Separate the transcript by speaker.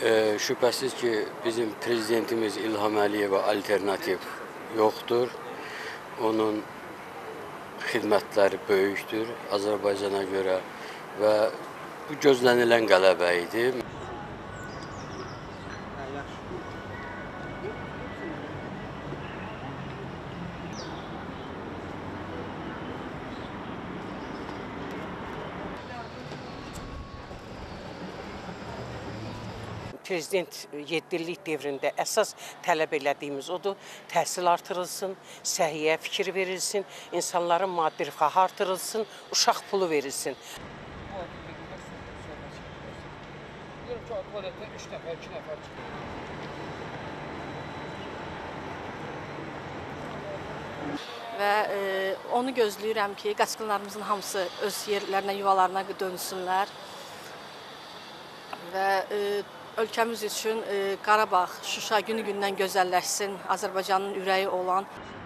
Speaker 1: Şübhəsiz ki, bizim prezidentimiz İlham Əliyevə alternativ yoxdur. Onun xidmətləri böyükdür Azərbaycana görə və bu gözlənilən qələbə idi.
Speaker 2: Prezident 7 illik dövründə əsas tələb elədiyimiz odur, təhsil artırılsın, səhiyyə fikir verilsin, insanların maddi rifahı artırılsın, uşaq pulu verilsin.
Speaker 3: Və onu gözləyirəm ki, qaçqınlarımızın hamısı öz yerlərinə, yuvalarına dönsünlər və ölkəmiz üçün Qarabağ, Şuşa günü-gündən gözəlləşsin, Azərbaycanın ürəyi olan.